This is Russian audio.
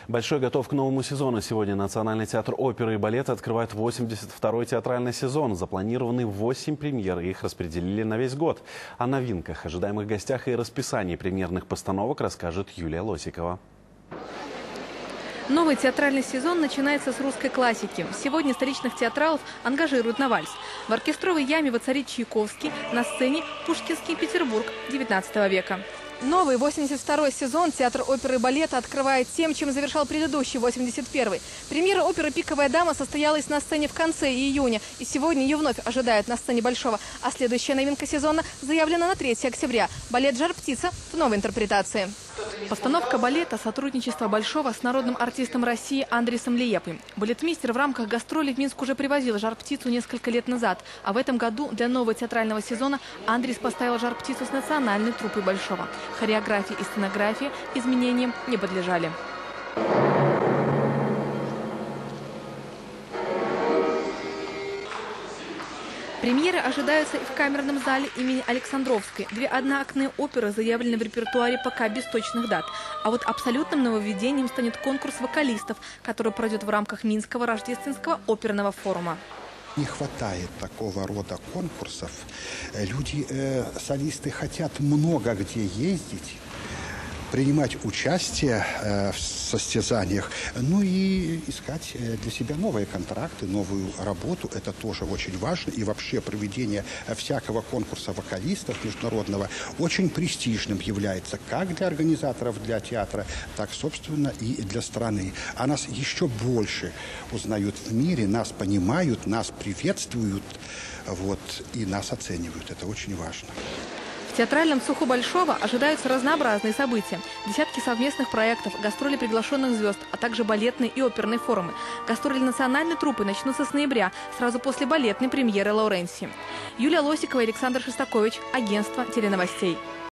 Большой готов к новому сезону. Сегодня Национальный театр оперы и балета открывает 82-й театральный сезон. Запланированы 8 премьер, и их распределили на весь год. О новинках, ожидаемых гостях и расписании премьерных постановок расскажет Юлия Лосикова. Новый театральный сезон начинается с русской классики. Сегодня столичных театралов ангажируют на вальс. В оркестровой яме воцарит Чайковский, на сцене Пушкинский Петербург XIX века. Новый 82-й сезон театр оперы и балета открывает тем, чем завершал предыдущий 81-й. Премьера оперы «Пиковая дама» состоялась на сцене в конце июня. И сегодня ее вновь ожидают на сцене Большого. А следующая новинка сезона заявлена на 3 октября. Балет «Жар-птица» в новой интерпретации. Постановка балета «Сотрудничество Большого» с народным артистом России Андрисом Лиепой. Балетмейстер в рамках гастролей в Минск уже привозил «Жар-птицу» несколько лет назад. А в этом году для нового театрального сезона Андрис поставил «Жар-птицу» с национальной труппой Большого. Хореография и сценография изменениям не подлежали. Премьеры ожидаются и в камерном зале имени Александровской. 2 одноактные оперы заявлены в репертуаре пока без точных дат. А вот абсолютным нововведением станет конкурс вокалистов, который пройдет в рамках Минского рождественского оперного форума. Не хватает такого рода конкурсов. Люди, солисты хотят много где ездить, принимать участие в состязаниях, ну и искать для себя новые контракты, новую работу. Это тоже очень важно. И вообще проведение всякого конкурса вокалистов международного очень престижным является как для организаторов, для театра, так, собственно, и для страны. А нас еще больше узнают в мире, нас понимают, нас приветствуют, вот, и нас оценивают. Это очень важно. В театральном цеху Большого ожидаются разнообразные события. Десятки совместных проектов, гастроли приглашенных звезд, а также балетные и оперные форумы. Гастроли национальной труппы начнутся с ноября, сразу после балетной премьеры Лауренси. Юлия Лосикова и Александр Шестакович. Агентство теленовостей.